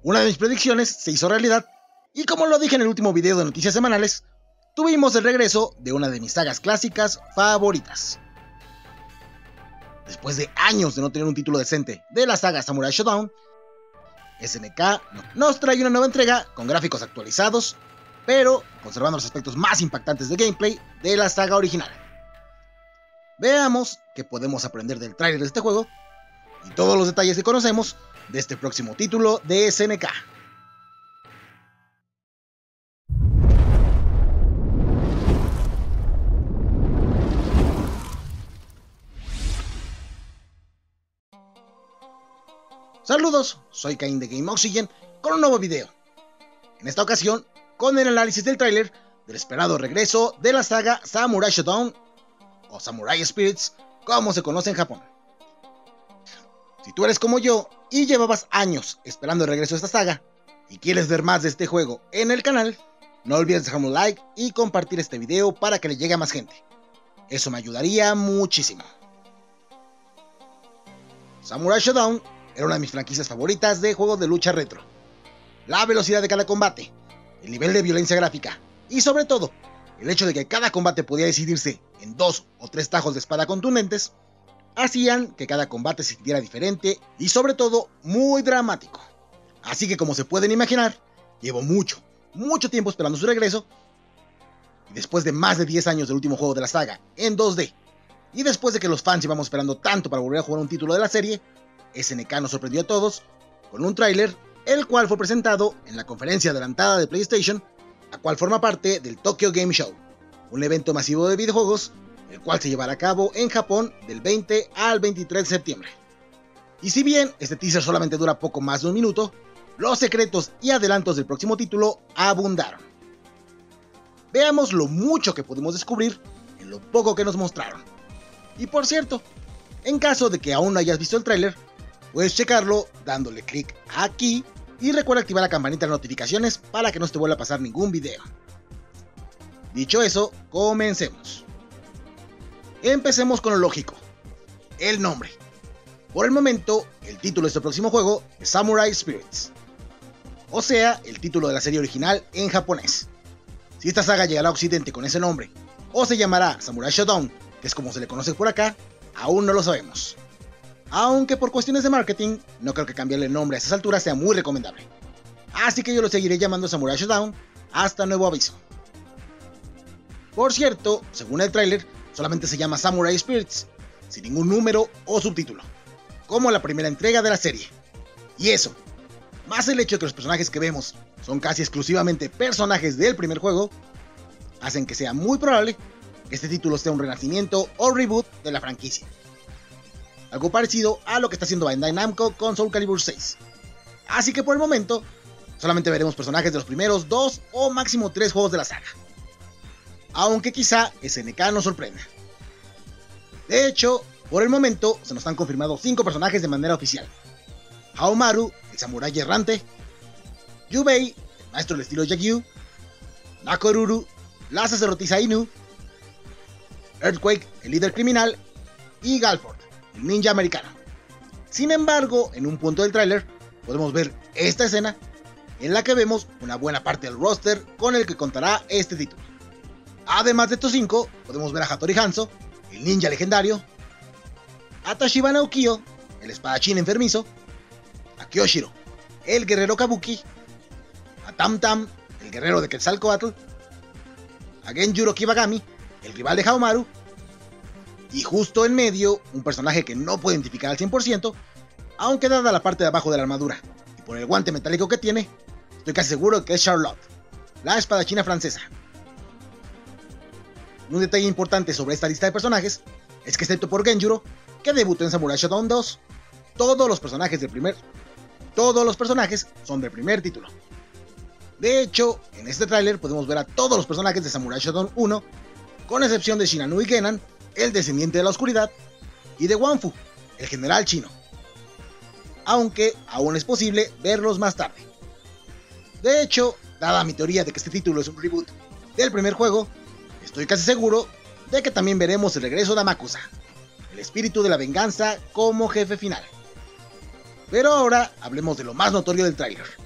Una de mis predicciones se hizo realidad, y como lo dije en el último video de noticias semanales, tuvimos el regreso de una de mis sagas clásicas favoritas. Después de años de no tener un título decente de la saga Samurai Shodown, SNK nos trae una nueva entrega con gráficos actualizados, pero conservando los aspectos más impactantes de gameplay de la saga original. Veamos qué podemos aprender del tráiler de este juego y todos los detalles que conocemos de este próximo título de SNK. Saludos, soy Cain de Game Oxygen con un nuevo video. En esta ocasión, con el análisis del tráiler del esperado regreso de la saga Samurai Shodown o Samurai Spirits, como se conoce en Japón. Si tú eres como yo y llevabas años esperando el regreso de esta saga y quieres ver más de este juego en el canal, no olvides dejarme un like y compartir este video para que le llegue a más gente. Eso me ayudaría muchísimo. Samurai Shodown era una de mis franquicias favoritas de juegos de lucha retro. La velocidad de cada combate, el nivel de violencia gráfica y sobre todo, el hecho de que cada combate podía decidirse en 2 o 3 tajos de espada contundentes, hacían que cada combate se sintiera diferente y sobre todo muy dramático. Así que como se pueden imaginar, llevo mucho tiempo esperando su regreso, y después de más de 10 años del último juego de la saga en 2D, y después de que los fans llevamos esperando tanto para volver a jugar un título de la serie, SNK nos sorprendió a todos con un tráiler, el cual fue presentado en la conferencia adelantada de PlayStation, la cual forma parte del Tokyo Game Show, un evento masivo de videojuegos, el cual se llevará a cabo en Japón del 20 al 23 de septiembre. Y si bien este teaser solamente dura poco más de un minuto, los secretos y adelantos del próximo título abundaron. Veamos lo mucho que podemos descubrir en lo poco que nos mostraron. Y por cierto, en caso de que aún no hayas visto el tráiler, puedes checarlo dándole clic aquí y recuerda activar la campanita de notificaciones para que no te vuelva a pasar ningún video. Dicho eso, comencemos. Empecemos con lo lógico, el nombre. Por el momento, el título de este próximo juego es Samurai Spirits, o sea, el título de la serie original en japonés. Si esta saga llegará a Occidente con ese nombre, o se llamará Samurai Shodown, que es como se le conoce por acá, aún no lo sabemos. Aunque por cuestiones de marketing, no creo que cambiarle el nombre a estas alturas sea muy recomendable. Así que yo lo seguiré llamando Samurai Shodown hasta nuevo aviso. Por cierto, según el tráiler, solamente se llama Samurai Spirits, sin ningún número o subtítulo, como la primera entrega de la serie. Y eso, más el hecho de que los personajes que vemos son casi exclusivamente personajes del primer juego, hacen que sea muy probable que este título sea un renacimiento o reboot de la franquicia. Algo parecido a lo que está haciendo Bandai Namco con Soul Calibur 6. Así que por el momento, solamente veremos personajes de los primeros 2 o máximo 3 juegos de la saga. Aunque quizá SNK nos sorprenda. De hecho, por el momento se nos han confirmado 5 personajes de manera oficial. Haomaru, el samurái errante, Yubei, el maestro del estilo Yagyu, Nakoruru, la sacerdotisa Inu, Earthquake, el líder criminal, y Galford, el ninja americano. Sin embargo, en un punto del tráiler podemos ver esta escena en la que vemos una buena parte del roster con el que contará este título. Además de estos 5, podemos ver a Hattori Hanzo, el ninja legendario, a Tachibana Ukiyo, el espadachín enfermizo, a Kyoshiro, el guerrero kabuki, a Tam Tam, el guerrero de Quetzalcoatl, a Genjuro Kibagami, el rival de Haomaru, y justo en medio, un personaje que no puedo identificar al 100%, aunque dada la parte de abajo de la armadura y por el guante metálico que tiene, estoy casi seguro que es Charlotte, la espadachina francesa. Un detalle importante sobre esta lista de personajes es que excepto por Genjuro, que debutó en Samurai Shodown 2, todos los personajes son del primer título. De hecho, en este tráiler podemos ver a todos los personajes de Samurai Shodown 1, con excepción de Shinano y Genan, el descendiente de la oscuridad, y de Wanfu, el general chino. Aunque aún es posible verlos más tarde. De hecho, dada mi teoría de que este título es un reboot del primer juego, estoy casi seguro de que también veremos el regreso de Amakusa, el espíritu de la venganza como jefe final. Pero ahora hablemos de lo más notorio del tráiler,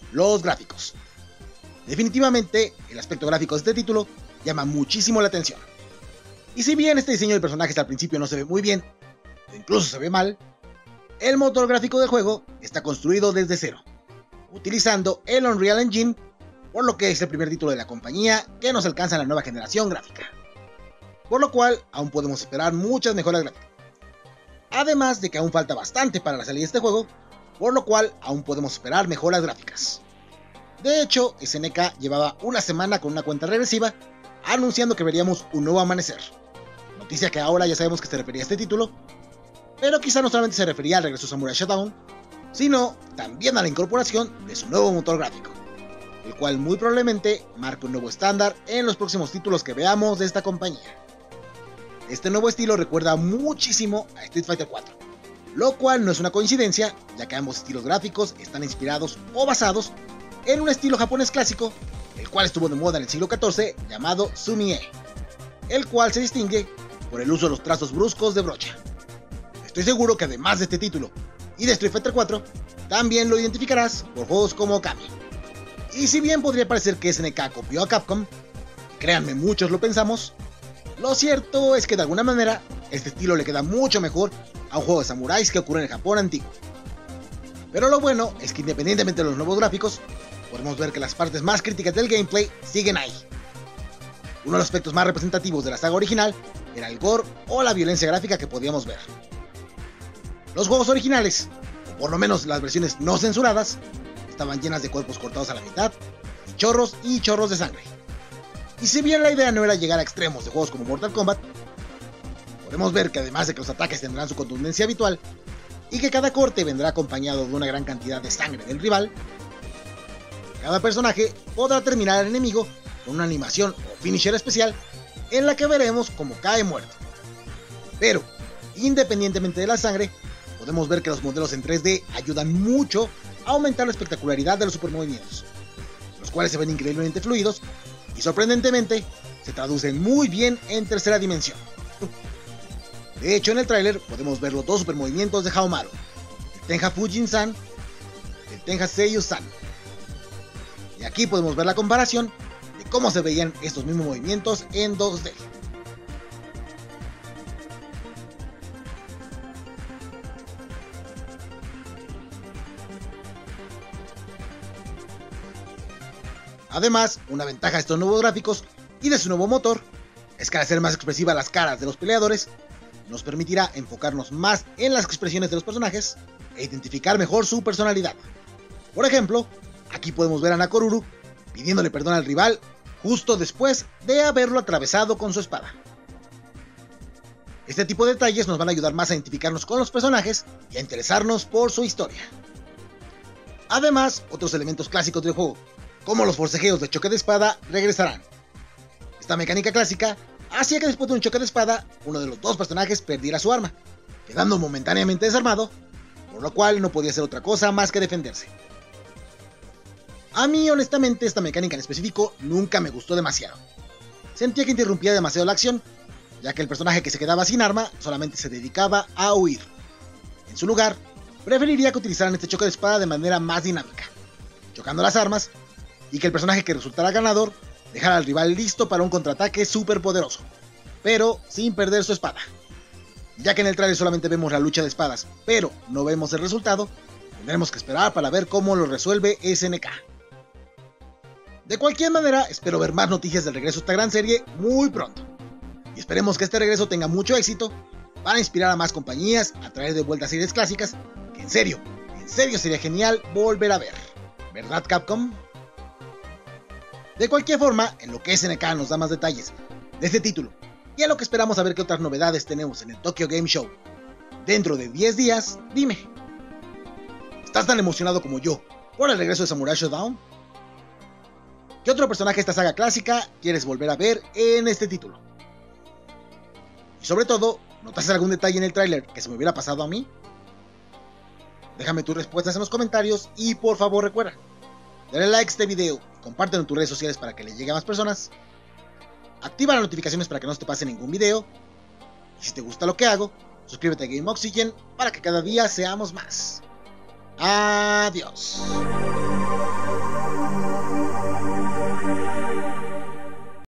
los gráficos. Definitivamente, el aspecto gráfico de este título llama muchísimo la atención. Y si bien este diseño de personajes al principio no se ve muy bien, o incluso se ve mal, el motor gráfico del juego está construido desde cero, utilizando el Unreal Engine, por lo que es el primer título de la compañía que nos alcanza en la nueva generación gráfica. Por lo cual, aún podemos esperar muchas mejoras gráficas. Además de que aún falta bastante para la salida de este juego, por lo cual aún podemos esperar mejoras gráficas. De hecho, SNK llevaba una semana con una cuenta regresiva anunciando que veríamos un nuevo amanecer. Noticia que ahora ya sabemos que se refería a este título, pero quizá no solamente se refería al regreso de Samurai Shodown, sino también a la incorporación de su nuevo motor gráfico, el cual muy probablemente marque un nuevo estándar en los próximos títulos que veamos de esta compañía. Este nuevo estilo recuerda muchísimo a Street Fighter 4, lo cual no es una coincidencia, ya que ambos estilos gráficos están inspirados o basados en un estilo japonés clásico, el cual estuvo de moda en el siglo XIV, llamado Sumi-e, el cual se distingue por el uso de los trazos bruscos de brocha. Estoy seguro que además de este título y de Street Fighter 4, también lo identificarás por juegos como Okami. Y si bien podría parecer que SNK copió a Capcom, créanme, muchos lo pensamos, lo cierto es que de alguna manera este estilo le queda mucho mejor a un juego de samuráis que ocurre en el Japón antiguo. Pero lo bueno es que independientemente de los nuevos gráficos, podemos ver que las partes más críticas del gameplay siguen ahí. Uno de los aspectos más representativos de la saga original era el gore o la violencia gráfica que podíamos ver. Los juegos originales, o por lo menos las versiones no censuradas, estaban llenas de cuerpos cortados a la mitad, y chorros de sangre. Y si bien la idea no era llegar a extremos de juegos como Mortal Kombat, podemos ver que además de que los ataques tendrán su contundencia habitual, y que cada corte vendrá acompañado de una gran cantidad de sangre del rival, cada personaje podrá terminar al enemigo con una animación o finisher especial en la que veremos cómo cae muerto. Pero, independientemente de la sangre, podemos ver que los modelos en 3D ayudan mucho a aumentar la espectacularidad de los supermovimientos, los cuales se ven increíblemente fluidos y sorprendentemente se traducen muy bien en tercera dimensión. De hecho, en el tráiler podemos ver los dos supermovimientos de Haohmaru, el Tenha Fujin-san y el Tenha Seiyu-san. Y aquí podemos ver la comparación de cómo se veían estos mismos movimientos en 2D. Además, una ventaja de estos nuevos gráficos y de su nuevo motor es que al hacer más expresivas las caras de los peleadores, nos permitirá enfocarnos más en las expresiones de los personajes e identificar mejor su personalidad. Por ejemplo, aquí podemos ver a Nakoruru pidiéndole perdón al rival justo después de haberlo atravesado con su espada. Este tipo de detalles nos van a ayudar más a identificarnos con los personajes y a interesarnos por su historia. Además, otros elementos clásicos del juego, como los forcejeos de choque de espada, regresarán. Esta mecánica clásica hacía que después de un choque de espada, uno de los dos personajes perdiera su arma, quedando momentáneamente desarmado, por lo cual no podía hacer otra cosa más que defenderse. A mí, honestamente, esta mecánica en específico nunca me gustó demasiado. Sentía que interrumpía demasiado la acción, ya que el personaje que se quedaba sin arma solamente se dedicaba a huir. En su lugar, preferiría que utilizaran este choque de espada de manera más dinámica, chocando las armas, y que el personaje que resultara ganador dejara al rival listo para un contraataque súper poderoso, pero sin perder su espada. Ya que en el trailer solamente vemos la lucha de espadas, pero no vemos el resultado, tendremos que esperar para ver cómo lo resuelve SNK. De cualquier manera, espero ver más noticias del regreso a esta gran serie muy pronto. Y esperemos que este regreso tenga mucho éxito para inspirar a más compañías a traer de vuelta series clásicas que en serio sería genial volver a ver. ¿Verdad, Capcom? De cualquier forma, en lo que SNK nos da más detalles de este título y a lo que esperamos a ver qué otras novedades tenemos en el Tokyo Game Show dentro de 10 días, dime, ¿estás tan emocionado como yo por el regreso de Samurai Shodown? ¿Qué otro personaje de esta saga clásica quieres volver a ver en este título? Y sobre todo, ¿notaste algún detalle en el tráiler que se me hubiera pasado a mí? Déjame tus respuestas en los comentarios y por favor recuerda, dale like a este video, compártelo en tus redes sociales para que le llegue a más personas, activa las notificaciones para que no se te pase ningún video, y si te gusta lo que hago, suscríbete a Game Oxygen para que cada día seamos más. Adiós.